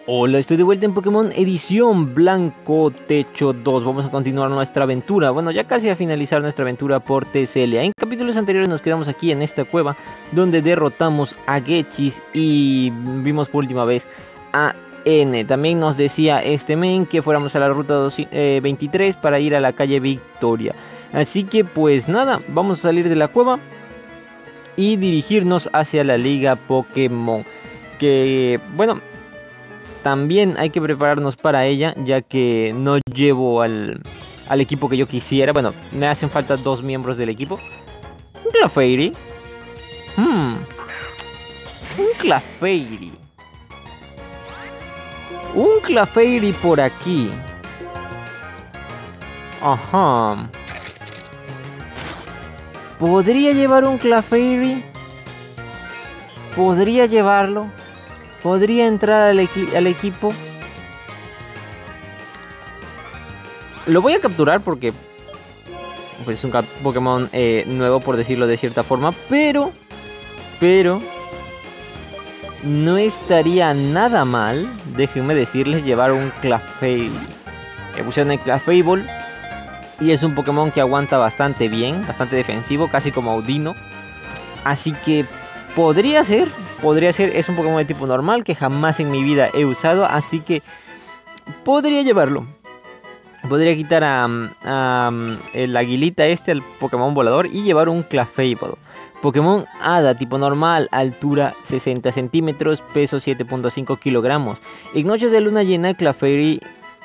Hola, estoy de vuelta en Pokémon Edición Blanco Techo 2. Vamos a continuar nuestra aventura. Bueno, ya casi a finalizar nuestra aventura por Teselia. En capítulos anteriores nos quedamos aquí en esta cueva donde derrotamos a Gechis y vimos por última vez a N. También nos decía este men que fuéramos a la ruta 23 para ir a la calle Victoria. Así que pues nada, vamos a salir de la cueva y dirigirnos hacia la Liga Pokémon. Que bueno, también hay que prepararnos para ella, ya que no llevo al equipo que yo quisiera. Bueno, me hacen falta 2 miembros del equipo. Un Clefairy. Un Clefairy. Un Clefairy por aquí. Ajá. ¿Podría llevar un Clefairy? ¿Podría llevarlo? ¿Podría entrar al equipo? Lo voy a capturar porque pues, es un Pokémon nuevo, por decirlo de cierta forma. Pero no estaría nada mal, déjenme decirles, llevar un Clefairy. Pusieron el Clefable y es un Pokémon que aguanta bastante bien, bastante defensivo, casi como Audino. Así que podría ser, es un Pokémon de tipo normal que jamás en mi vida he usado, así que podría llevarlo. Podría quitar el aguilita al Pokémon volador y llevar un Clefable. Pokémon Hada, tipo normal, altura 60 centímetros, peso 7.5 kilogramos. En noches de luna llena, Clefairy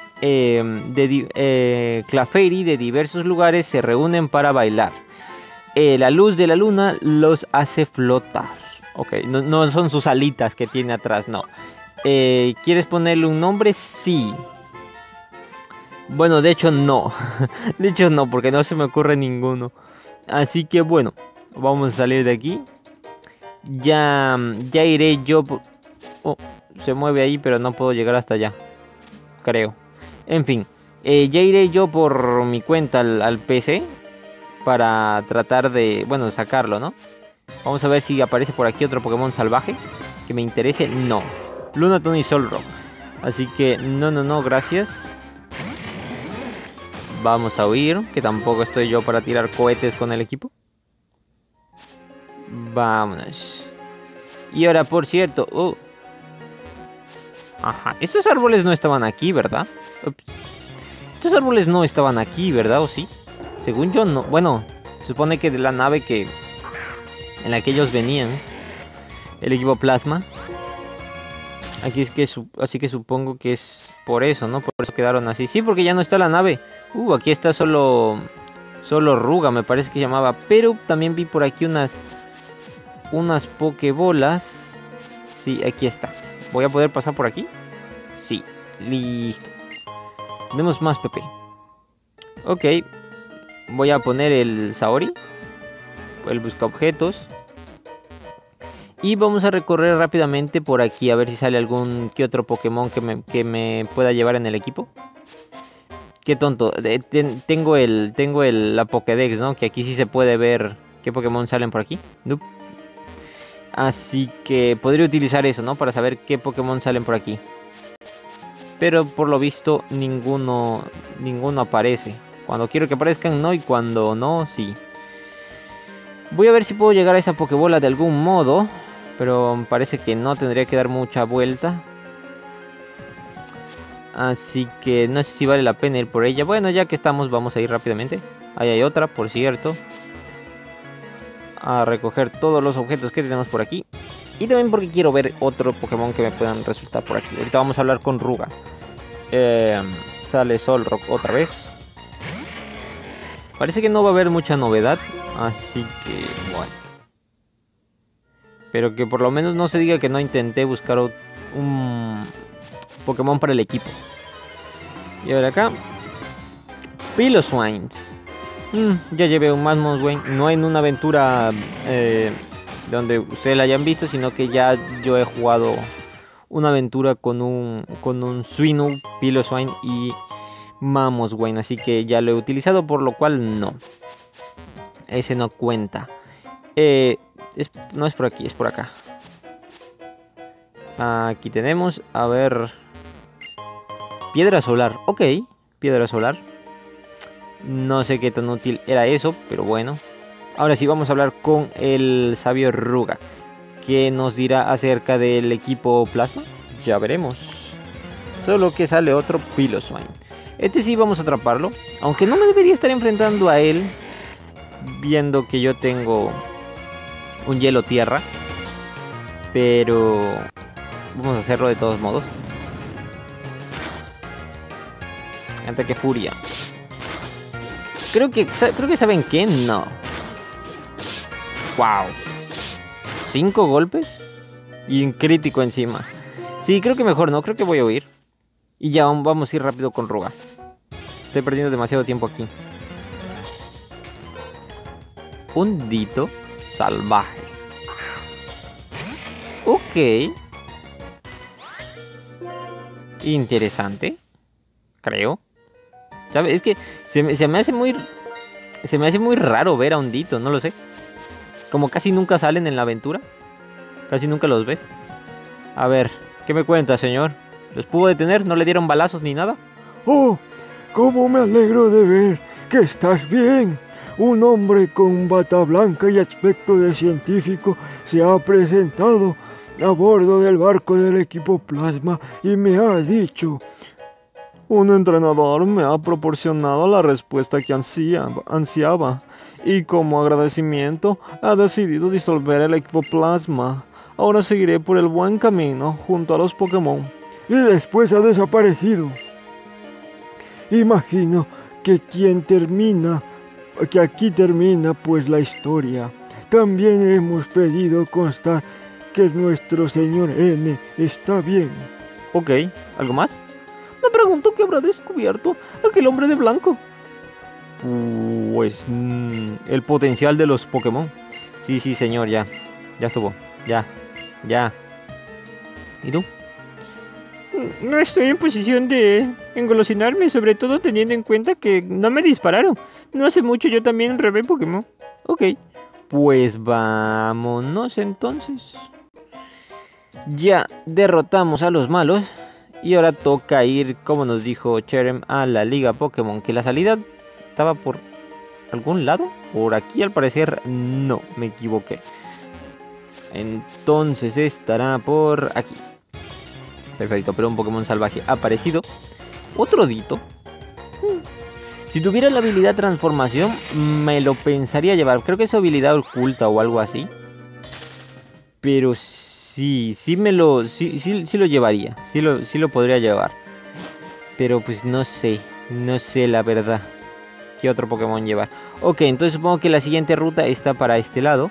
de diversos lugares se reúnen para bailar. La luz de la luna los hace flotar. Ok, no son sus alitas que tiene atrás, no. ¿Quieres ponerle un nombre? Sí. Bueno, de hecho no. De hecho no, porque no se me ocurre ninguno. Así que bueno, vamos a salir de aquí. Ya iré yo por... Oh, se mueve ahí, pero no puedo llegar hasta allá, creo. En fin, ya iré yo por mi cuenta al PC para tratar de, bueno, sacarlo, ¿no? Vamos a ver si aparece por aquí otro Pokémon salvaje que me interese. No, Lunatone y Solrock. Así que no, gracias. Vamos a huir, que tampoco estoy yo para tirar cohetes con el equipo. Vámonos. Y ahora, por cierto... Ajá, estos árboles no estaban aquí, ¿verdad? Ups. Estos árboles no estaban aquí, ¿verdad? ¿O sí? Según yo, no. Bueno, se supone que de la nave en la que ellos venían, el equipo Plasma. Así que supongo que es por eso, ¿no? Por eso quedaron así. Sí, porque ya no está la nave. Aquí está solo Ruga, me parece que llamaba. Pero también vi por aquí unas Pokébolas. Sí, aquí está. ¿Voy a poder pasar por aquí? Sí, listo. Tenemos más PP. Ok. Voy a poner el Saori, el busca objetos. Y vamos a recorrer rápidamente por aquí a ver si sale algún que otro Pokémon que me pueda llevar en el equipo. Qué tonto. Tengo la Pokédex, ¿no? Que aquí sí se puede ver qué Pokémon salen por aquí. Nope. Así que podría utilizar eso, ¿no? Para saber qué Pokémon salen por aquí. Pero por lo visto ninguno aparece. Cuando quiero que aparezcan no, y cuando no, sí. Voy a ver si puedo llegar a esa Pokébola de algún modo. Pero parece que no, tendría que dar mucha vuelta. Así que no sé si vale la pena ir por ella. Bueno, ya que estamos, vamos a ir rápidamente. Ahí hay otra, por cierto. A recoger todos los objetos que tenemos por aquí. Y también porque quiero ver otro Pokémon que me puedan resultar por aquí. Ahorita vamos a hablar con Ruga. Sale Solrock otra vez. Parece que no va a haber mucha novedad. Así que bueno. Pero que por lo menos no se diga que no intenté buscar un Pokémon para el equipo. Y ahora acá Piloswines. Ya llevé un Mamoswine. No en una aventura donde ustedes la hayan visto, sino que ya yo he jugado una aventura con un Swinub, Piloswine y Mamoswine. Así que ya lo he utilizado, por lo cual no. Ese no cuenta. No es por aquí, es por acá. Aquí tenemos, a ver, Piedra solar. Ok, piedra solar. No sé qué tan útil era eso, pero bueno. Ahora sí, vamos a hablar con el sabio Ruga, que nos dirá acerca del equipo Plasma. Ya veremos. Solo que sale otro Piloswine. Este sí vamos a atraparlo, aunque no me debería estar enfrentando a él, viendo que yo tengo un hielo tierra. Pero vamos a hacerlo de todos modos. Ataque furia. Creo que ¿saben qué? No. Wow. 5 golpes y un crítico encima. Sí, creo que mejor no. Creo que voy a huir. Y ya vamos a ir rápido con Ruga. Estoy perdiendo demasiado tiempo aquí. Hundito salvaje. Ok. Interesante. Creo. ¿Sabes? Es que se me hace muy raro ver a Hundito, no lo sé. Como casi nunca salen en la aventura. Casi nunca los ves. A ver, ¿qué me cuenta, señor? ¿Los pudo detener? ¿No le dieron balazos ni nada? ¡Oh! ¡Cómo me alegro de ver que estás bien! Un hombre con bata blanca y aspecto de científico se ha presentado a bordo del barco del equipo Plasma y me ha dicho: un entrenador me ha proporcionado la respuesta que ansiaba y como agradecimiento ha decidido disolver el equipo Plasma. Ahora seguiré por el buen camino junto a los Pokémon. Y después ha desaparecido. Imagino que aquí termina pues la historia. También hemos pedido constar que nuestro señor N está bien. Ok, ¿algo más? Me pregunto qué habrá descubierto aquel hombre de blanco. Pues el potencial de los Pokémon. Sí, señor, ya. Ya estuvo. Ya. ¿Y tú? No estoy en posición de engolosinarme, sobre todo teniendo en cuenta que no me dispararon. No hace mucho yo también robé Pokémon. Ok, pues vámonos entonces. Ya derrotamos a los malos. Y ahora toca ir, como nos dijo Cherem, a la Liga Pokémon. Que la salida estaba por algún lado. Por aquí al parecer no, me equivoqué. Entonces estará por aquí. Perfecto, pero un Pokémon salvaje ha aparecido. Otro Dito. Si tuviera la habilidad transformación, me lo pensaría llevar. Creo que es habilidad oculta o algo así. Pero sí lo llevaría. Sí lo podría llevar. Pero pues no sé la verdad qué otro Pokémon llevar. Ok, entonces supongo que la siguiente ruta está para este lado.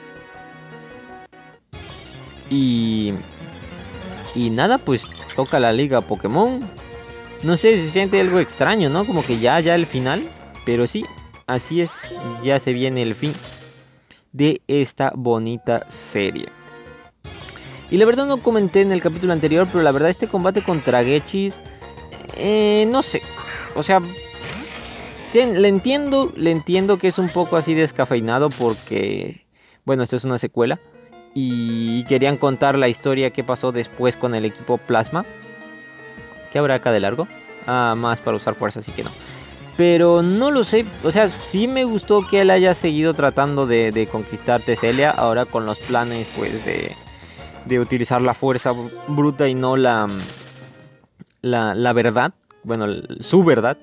Y nada, pues toca la Liga Pokémon. No sé, se siente algo extraño, ¿no? Como que ya el final. Pero sí, así es. Ya se viene el fin de esta bonita serie. Y la verdad no comenté en el capítulo anterior, pero la verdad este combate contra Gechis, no sé. O sea, le entiendo que es un poco así descafeinado porque, bueno, esto es una secuela. Y querían contar la historia que pasó después con el equipo Plasma. ¿Qué habrá acá de largo? Ah, más para usar fuerza, así que no. Pero no lo sé, o sea, sí me gustó que él haya seguido tratando de conquistar Teselia. Ahora con los planes, pues, de utilizar la fuerza bruta y no la verdad. Bueno, su verdad.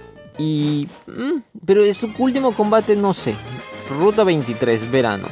Pero en su último combate, no sé. Ruta 23, verano.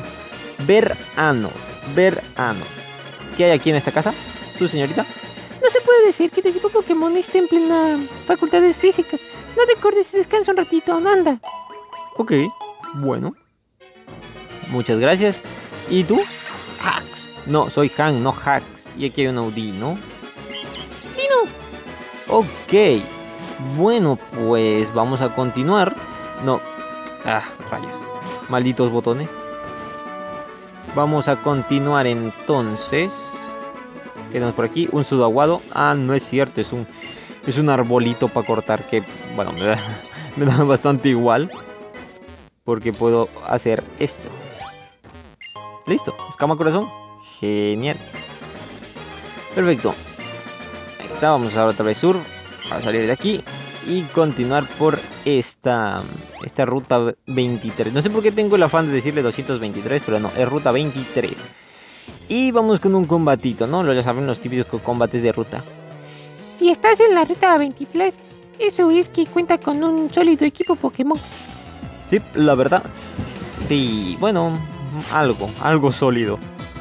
¿Qué hay aquí en esta casa? ¿Tú, señorita? No se puede decir que tu equipo Pokémon esté en plena facultades físicas. No te cortes y descansa un ratito, no anda. Ok, bueno. Muchas gracias. ¿Y tú? Hax. No, soy Han, no Hax. Y aquí hay un Audino. ¡Dino! Ok. Bueno, pues vamos a continuar. No. Rayos. Malditos botones. Vamos a continuar entonces. ¿Qué tenemos por aquí? Un sudaguado. Ah, no es cierto, es un arbolito para cortar que, bueno, me da bastante igual. Porque puedo hacer esto. Listo, escama corazón. Genial. Perfecto. Ahí está, vamos a otra vez sur. Para salir de aquí y continuar por esta ruta 23. No sé por qué tengo el afán de decirle 223, pero no, es ruta 23. Y vamos con un combatito, ¿no? Ya saben, los típicos combates de ruta. Si estás en la ruta 23, eso es que cuenta con un sólido equipo Pokémon. Sí, la verdad, sí, bueno, algo sólido.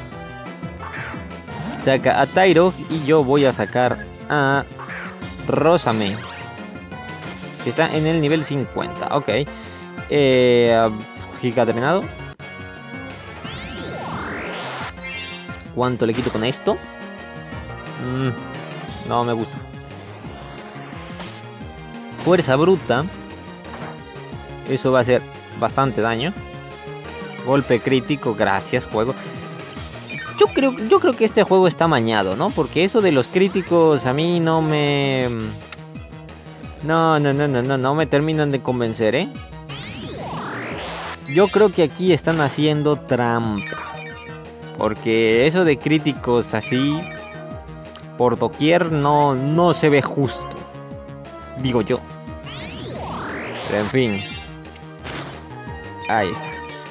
Saca a Tyro y yo voy a sacar a Rósame, que está en el nivel 50, ok. Giga terminado. ¿Cuánto le quito con esto? No me gusta. Fuerza bruta. Eso va a hacer bastante daño. Golpe crítico, gracias juego. Yo creo que este juego está mañado, ¿no? Porque eso de los críticos a mí no me... No me terminan de convencer, ¿eh? Yo creo que aquí están haciendo trampa. Porque eso de críticos así por doquier no se ve justo. Digo yo. Pero en fin. Ahí está.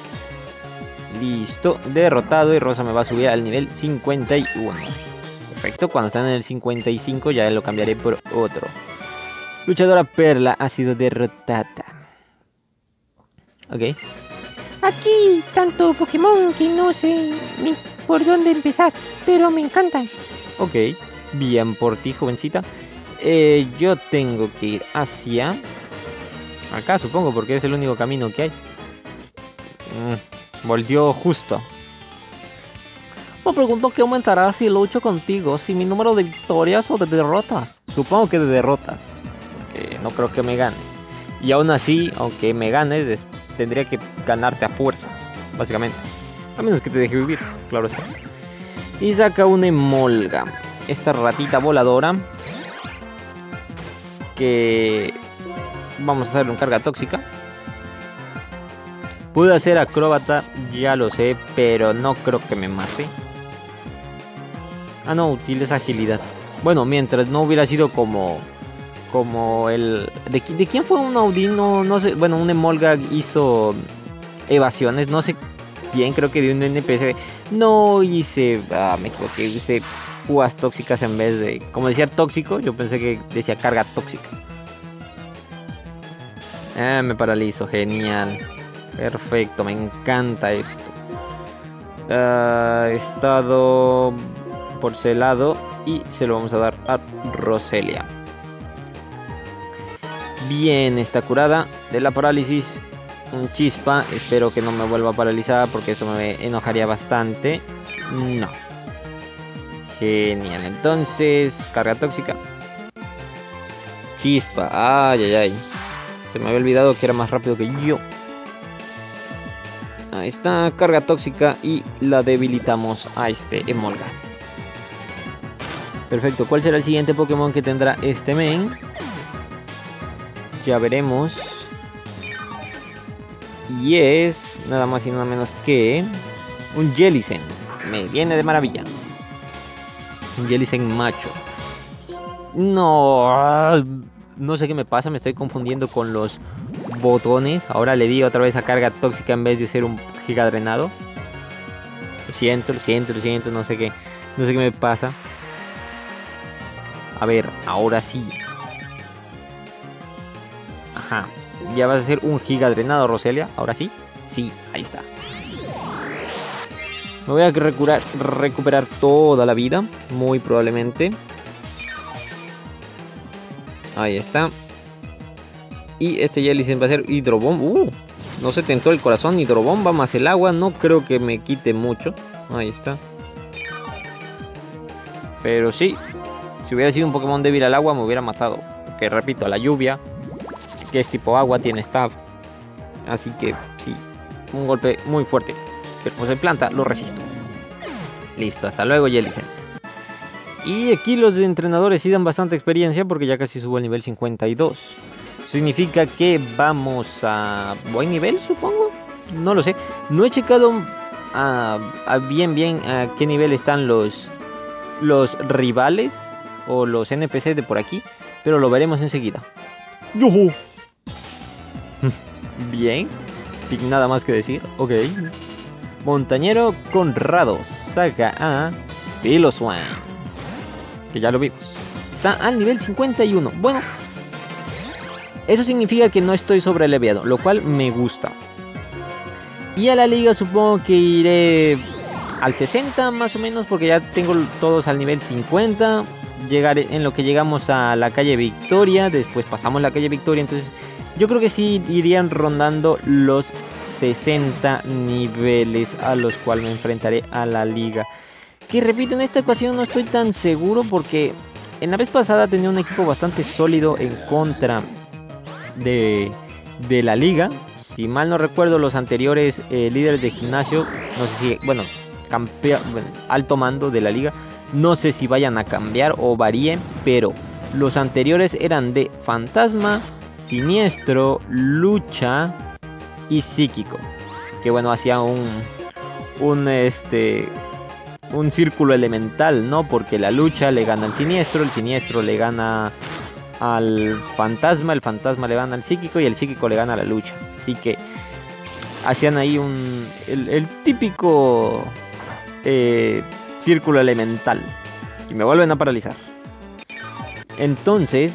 Listo, derrotado y Rosa me va a subir al nivel 51. Perfecto, cuando están en el 55 ya lo cambiaré por otro. Luchadora Perla ha sido derrotada. Ok. Aquí tanto Pokémon que no sé ni por dónde empezar, pero me encantan. Ok, bien por ti, jovencita. Yo tengo que ir hacia... acá, supongo, porque es el único camino que hay. Volvió justo. Me pregunto qué aumentará si lucho contigo, si mi número de victorias o de derrotas. Supongo que de derrotas, porque no creo que me ganes. Y aún así, aunque me ganes, tendría que ganarte a fuerza, básicamente. A menos que te deje vivir, claro está. Y saca una Emolga, esta ratita voladora, que vamos a hacerle un carga tóxica. Pude hacer acróbata, ya lo sé, pero no creo que me mate. Ah, no, utiliza agilidad. Bueno, mientras no hubiera sido como el... ¿De quién fue un Audin? No sé, bueno, un Emolga hizo evasiones, no sé quién, creo que de un NPC. No hice... me equivoqué, hice púas tóxicas en vez de... Como decía tóxico, yo pensé que decía carga tóxica. Me paralizo, genial. Perfecto, me encanta esto. Estado porcelado y se lo vamos a dar a Roselia. Bien, está curada de la parálisis. Un chispa, espero que no me vuelva a paralizar porque eso me enojaría bastante. No. Genial, entonces carga tóxica. Chispa, ay. Se me había olvidado que era más rápido que yo. Ahí está, carga tóxica y la debilitamos a este Emolga. Perfecto, ¿cuál será el siguiente Pokémon que tendrá este men? Ya veremos. Y es nada más y nada menos que un Jellicent. Me viene de maravilla. Un Jellicent macho. No sé qué me pasa, me estoy confundiendo con los botones. Ahora le di otra vez a carga tóxica en vez de ser un giga drenado. Lo siento, no sé qué me pasa. A ver, ahora sí. Ajá. Ya vas a hacer un giga drenado, Roselia. Ahora sí. Sí, ahí está. Me voy a recuperar toda la vida. Muy probablemente. Ahí está. Y este Jellicent va a ser hidrobomba. No se tentó el corazón. Hidrobomba más el agua. No creo que me quite mucho. Ahí está. Pero sí. Si hubiera sido un Pokémon débil al agua me hubiera matado. Porque repito, a la lluvia, que es tipo agua, tiene stab. Así que sí. Un golpe muy fuerte. Pero como soy planta, lo resisto. Listo, hasta luego Jellicent. Y aquí los entrenadores sí dan bastante experiencia porque ya casi subo al nivel 52. Significa que vamos a buen nivel, supongo. No lo sé. No he checado bien a qué nivel están los rivales o los NPC de por aquí. pero lo veremos enseguida. Yujú. Bien, sin nada más que decir. Ok. Montañero Conrado saca a Piloswine, que ya lo vimos. Está al nivel 51. Bueno, eso significa que no estoy sobreleveado, lo cual me gusta. Y a la liga supongo que iré al 60 más o menos, porque ya tengo todos al nivel 50. Llegaré en lo que llegamos a la calle Victoria, después pasamos la calle Victoria, entonces yo creo que sí irían rondando los 60 niveles a los cuales me enfrentaré a la liga. Que repito, en esta ocasión no estoy tan seguro porque en la vez pasada tenía un equipo bastante sólido en contra de la liga. Si mal no recuerdo, los anteriores líderes de gimnasio, no sé si, bueno, alto mando de la liga, no sé si vayan a cambiar o varíen, pero los anteriores eran de fantasma, siniestro, lucha y psíquico. Que bueno, hacía un círculo elemental, ¿no? Porque la lucha le gana al siniestro, el siniestro le gana al fantasma, el fantasma le gana al psíquico y el psíquico le gana a la lucha. Así que hacían ahí el típico círculo elemental. Y me vuelven a paralizar. Entonces,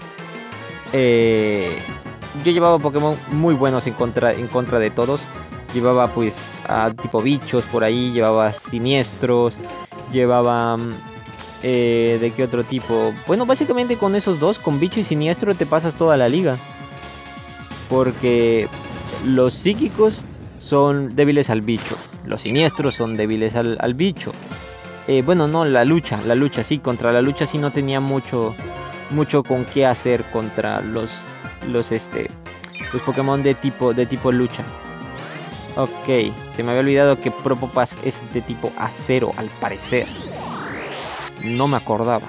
yo llevaba Pokémon muy buenos en contra de todos. Llevaba pues a tipo bichos por ahí, llevaba siniestros, llevaba... ¿de qué otro tipo? Bueno, básicamente con esos dos, con bicho y siniestro, te pasas toda la liga. Porque los psíquicos son débiles al bicho, los siniestros son débiles al bicho. Bueno, no, la lucha sí, contra la lucha sí no tenía mucho con qué hacer contra los Pokémon de tipo lucha. Ok, se me había olvidado que Propopas es de tipo acero, al parecer. No me acordaba.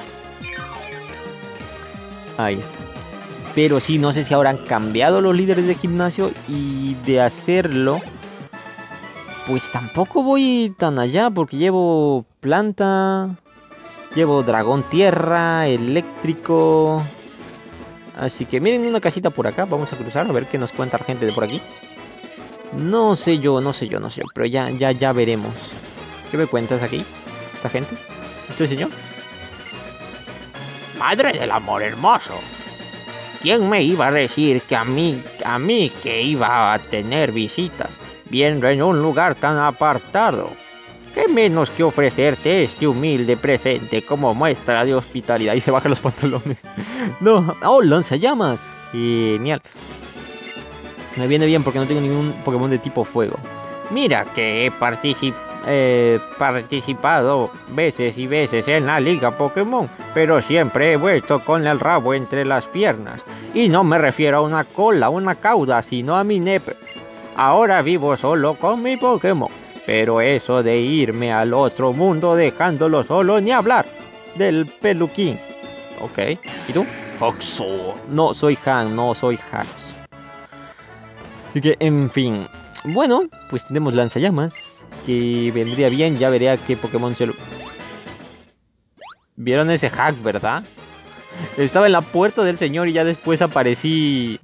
Ahí está. Pero sí, no sé si ahora han cambiado los líderes de gimnasio. Y de hacerlo, pues tampoco voy tan allá, porque llevo planta, llevo dragón tierra, eléctrico. Así que miren una casita por acá. Vamos a cruzar a ver qué nos cuenta la gente de por aquí. No sé yo, pero ya veremos. ¿Qué me cuentas aquí? ¿Esta gente? ¿Este señor? Madre del amor hermoso. ¿Quién me iba a decir que a mí que iba a tener visitas, viendo en un lugar tan apartado? ¿Qué menos que ofrecerte este humilde presente como muestra de hospitalidad? Y se baja los pantalones. No, oh, lanzallamas. Genial. Me viene bien porque no tengo ningún Pokémon de tipo fuego. Mira que he participado veces y veces en la liga Pokémon, pero siempre he vuelto con el rabo entre las piernas. Y no me refiero a una cola, una cauda, sino a mi nepe. Ahora vivo solo con mi Pokémon, pero eso de irme al otro mundo dejándolo solo, ni hablar del peluquín. Ok, ¿y tú? Oxo. No soy Han, no soy Hax. Así que, en fin. Bueno, pues tenemos lanzallamas, que vendría bien. Ya veré a qué Pokémon se lo... ¿Vieron ese hack, verdad? Estaba en la puerta del señor y ya después aparecí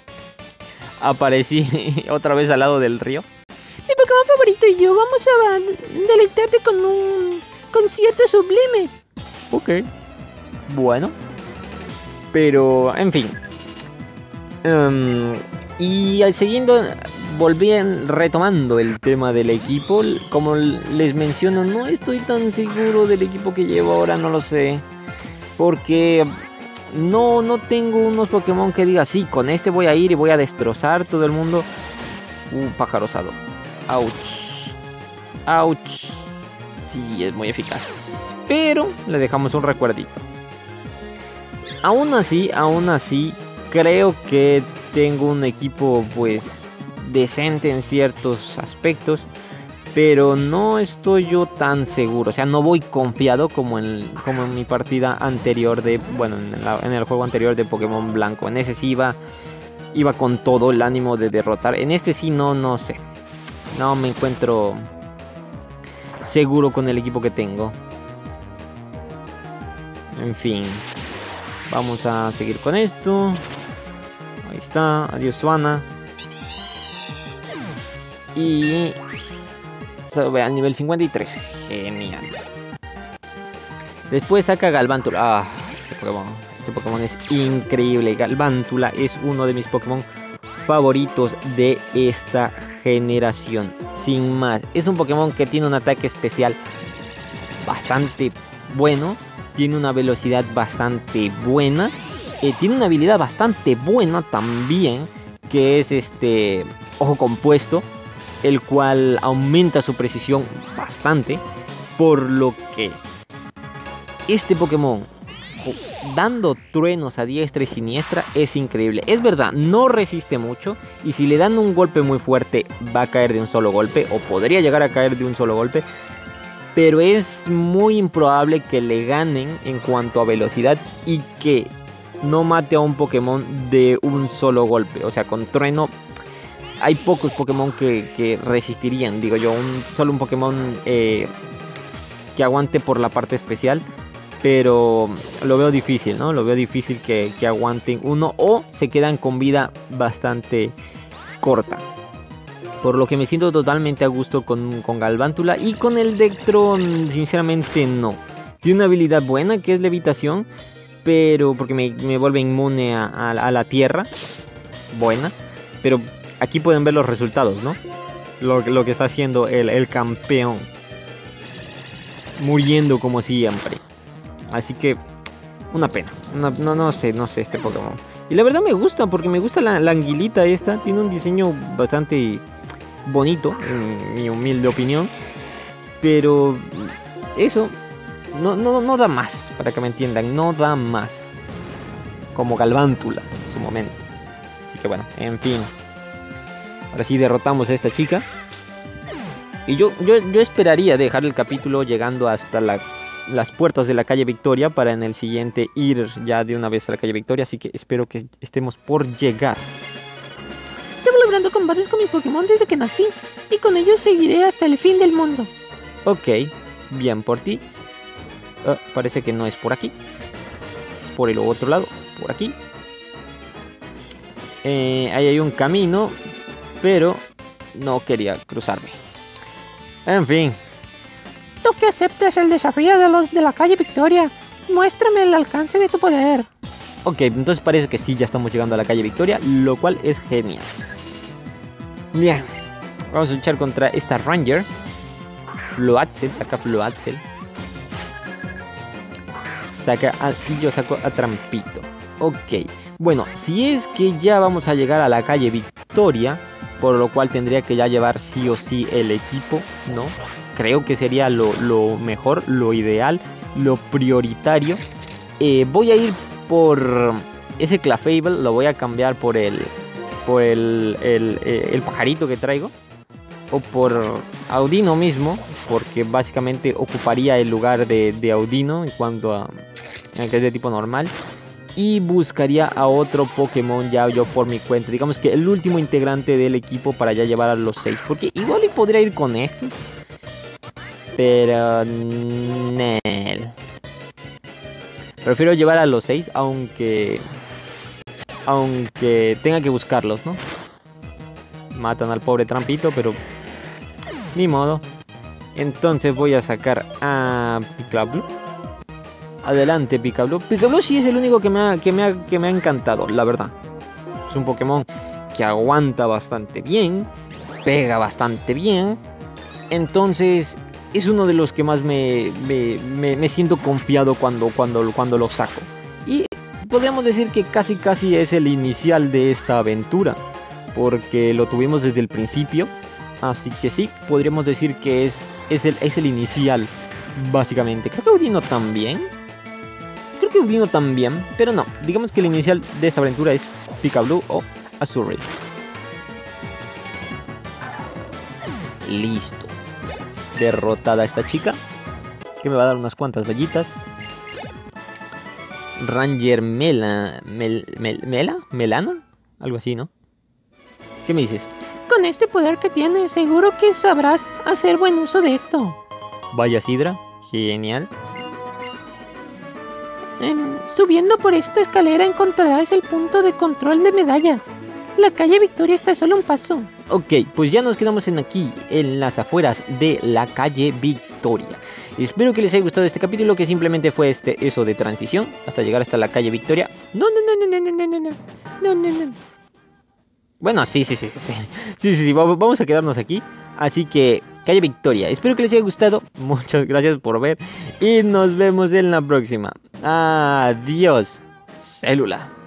otra vez al lado del río. Mi Pokémon favorito y yo vamos a deleitarte con un concierto sublime. Ok. Bueno. Pero, en fin. Y siguiendo, retomando el tema del equipo. Como les menciono, no estoy tan seguro del equipo que llevo ahora, no lo sé. Porque no tengo unos Pokémon que diga, sí, con este voy a ir y voy a destrozar todo el mundo. Pájaro osado. Ouch. Ouch. Sí, es muy eficaz. Pero le dejamos un recuerdito. Aún así, creo que tengo un equipo pues decente en ciertos aspectos, pero no estoy yo tan seguro. O sea, no voy confiado como en mi partida anterior de, bueno, en el juego anterior de Pokémon Blanco. En ese sí iba con todo el ánimo de derrotar. En este sí no sé. No me encuentro seguro con el equipo que tengo. En fin. Vamos a seguir con esto. Ahí está. Adiós, Suana. Y sube al nivel 53. Genial. Después saca Galvántula. Ah, este Pokémon es increíble. Galvántula es uno de mis Pokémon favoritos de esta generación. Sin más. Es un Pokémon que tiene un ataque especial bastante bueno. Tiene una velocidad bastante buena. Tiene una habilidad bastante buena también. Que es Ojo Compuesto. El cual aumenta su precisión bastante. Por lo que este Pokémon, dando truenos a diestra y siniestra, es increíble. Es verdad, no resiste mucho. Y si le dan un golpe muy fuerte, va a caer de un solo golpe. O podría llegar a caer de un solo golpe. Pero es muy improbable que le ganen en cuanto a velocidad. Y que no mate a un Pokémon de un solo golpe. O sea, con trueno hay pocos Pokémon que resistirían. Digo yo, solo un Pokémon que aguante por la parte especial. Pero lo veo difícil, ¿no? Lo veo difícil que aguanten uno. O se quedan con vida bastante corta. Por lo que me siento totalmente a gusto con Galvántula. Y con el Dectron, sinceramente no. Tiene una habilidad buena que es levitación. Pero porque me vuelve inmune a la tierra. Buena. Pero aquí pueden ver los resultados, ¿no? Lo que está haciendo el campeón. Muriendo como siempre. Así que, una pena. No sé este Pokémon. Y la verdad me gusta, porque me gusta la anguilita esta. Tiene un diseño bastante bonito, en mi humilde opinión. Pero eso no da más, para que me entiendan. No da más. Como Galvántula en su momento. Así que bueno, en fin. Ahora sí derrotamos a esta chica. Y yo esperaría dejar el capítulo llegando hasta las puertas de la calle Victoria, para en el siguiente ir ya de una vez a la calle Victoria. Así que espero que estemos por llegar. Llevo logrando combates con mis Pokémon desde que nací, y con ellos seguiré hasta el fin del mundo. Ok, bien por ti. Parece que no es por aquí. Es por el otro lado, por aquí. Ahí hay un camino, pero no quería cruzarme. En fin. Tú que aceptes el desafío de los de la calle Victoria, muéstrame el alcance de tu poder. Ok, entonces parece que sí, ya estamos llegando a la calle Victoria, lo cual es genial. Bien, vamos a luchar contra esta Ranger. Floatzel, saca Floatzel. Y yo saco a Trampito. Ok, bueno, si es que ya vamos a llegar a la calle Victoria, por lo cual tendría que ya llevar sí o sí el equipo, ¿no? Creo que sería lo mejor, lo ideal, lo prioritario. Voy a ir por ese Clefable, lo voy a cambiar por el pajarito que traigo. O por Audino mismo, porque básicamente ocuparía el lugar de Audino en cuanto a que es de tipo normal. Y buscaría a otro Pokémon ya yo por mi cuenta. Digamos que el último integrante del equipo para ya llevar a los 6. Porque igual y podría ir con estos. Pero Nel. Prefiero llevar a los 6, aunque tenga que buscarlos, ¿no? Matan al pobre Trampito, pero ni modo. Entonces voy a sacar a Picablu. Adelante, Picablu. Picablu sí es el único que me ha encantado, la verdad. Es un Pokémon que aguanta bastante bien, pega bastante bien. Entonces es uno de los que más me siento confiado cuando lo saco. Y podríamos decir que casi es el inicial de esta aventura, porque lo tuvimos desde el principio. Así que sí, podríamos decir que es el inicial, básicamente. Creo que Audino también, pero no. Digamos que el inicial de esta aventura es Picablu o Azurill. Listo. Derrotada esta chica, que me va a dar unas cuantas bellitas. Ranger Melana, algo así, ¿no? ¿Qué me dices? Con este poder que tienes, seguro que sabrás hacer buen uso de esto. Vaya Sidra, genial. Subiendo por esta escalera encontrarás el punto de control de medallas. La calle Victoria está a solo un paso. Ok, pues ya nos quedamos aquí, en las afueras de la calle Victoria. Espero que les haya gustado este capítulo, que simplemente fue eso de transición hasta llegar hasta la calle Victoria. No. Bueno, sí, vamos a quedarnos aquí. Así que, calle Victoria, espero que les haya gustado. Muchas gracias por ver y nos vemos en la próxima. Adiós, célula.